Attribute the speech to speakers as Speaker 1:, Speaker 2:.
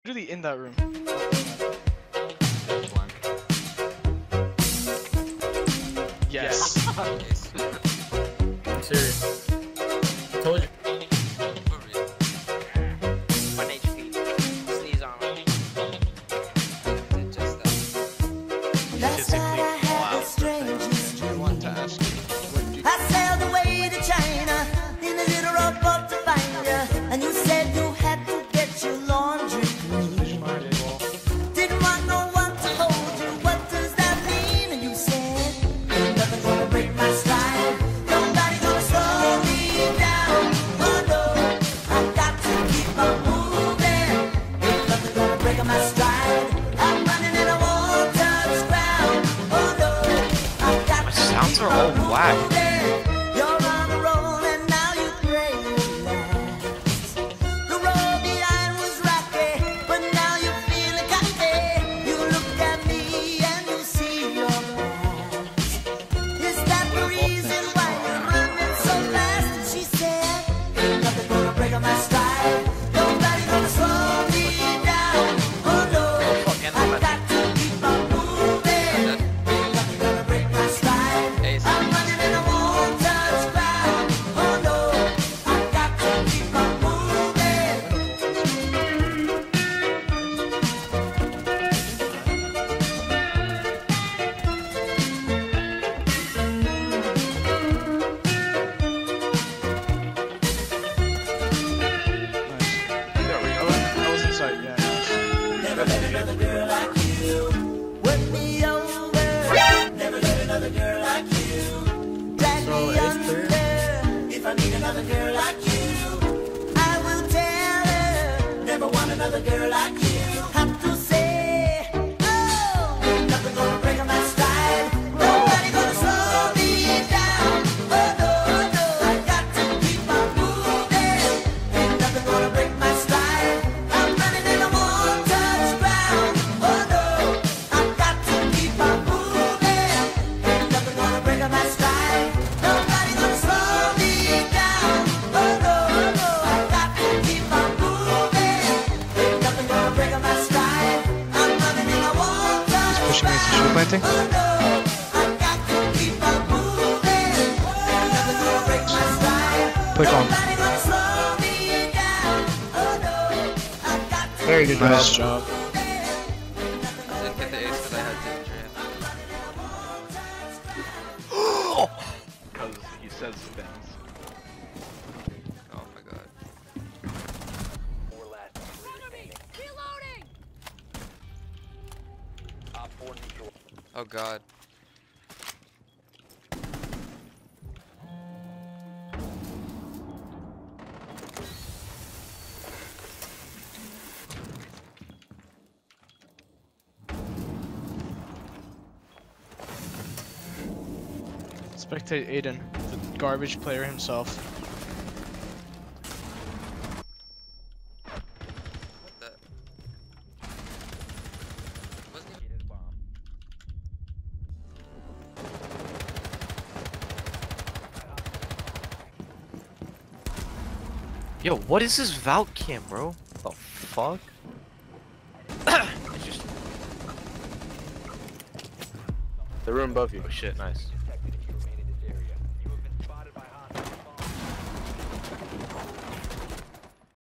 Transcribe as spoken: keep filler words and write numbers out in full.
Speaker 1: Really in that room. Yes.
Speaker 2: I'm serious. I told you.
Speaker 3: one H P. Sneeze on him. Did just that.
Speaker 1: Physically wow.
Speaker 4: I want to ask you, what did you I sailed away to China in a little rowboat to find you, and you said you had to get your laundry clean. Didn't want no one to hold you. What does that mean? And you said, ain't nothing gonna break my stride. Nobody gonna slow me down. Oh no, I got to keep on moving. Ain't nothing gonna break my stride. I'm running and I won't touch ground. Oh no, I got to
Speaker 5: Sounds are all whack.
Speaker 4: You're on a roll and now you pray you last. The road behind was rocky, but now you're feeling cocky. You look at me and you see your past. Is that the reason why you're running so fast? And she said, ain't nothing gonna break my stride. Nobody gonna slow me down. Oh no, I got to keep on moving. Ain't nothing gonna break my stride. I'm running and I won't touch ground. Oh no, I got to keep on moving.
Speaker 1: I was, I was inside, yeah. Nice.
Speaker 4: Never let another girl like you work me over. Never let another girl like you drag
Speaker 2: So,
Speaker 4: me
Speaker 2: ace clear?
Speaker 4: under. If I need another girl like you, I will tell her. Never want another girl like you. Have to say, oh, ain't nothing gonna break my stride. Nobody gonna slow me down. Oh no, no, I got to keep on moving. Ain't nothing gonna break my stride. I'm running and I won't touch ground. Oh no, I got to keep on moving. Ain't nothing gonna break my stride. Nobody gonna slow me down. Oh no, no, I got to keep on moving. Ain't nothing gonna break my stride. I'm running and I won't touch
Speaker 5: Pushing me into shoe planting.
Speaker 4: Oh no, I got to keep on moving. Ain't nothing gonna break my stride.
Speaker 5: Click on.
Speaker 4: Nobody gonna slow me down. Oh no, I got to
Speaker 2: Very good
Speaker 5: Nice
Speaker 2: job.
Speaker 5: job.
Speaker 3: I didn't get the ace because I had ginger.
Speaker 6: Because he says things.
Speaker 3: Oh my god. Oh god.
Speaker 1: Spectate Aiden, the garbage player himself.
Speaker 3: What the? Wasn't even a bomb.
Speaker 5: Yo, what is this Valk cam, bro? The fuck? It's just...
Speaker 2: The room above you.
Speaker 5: Oh shit, nice.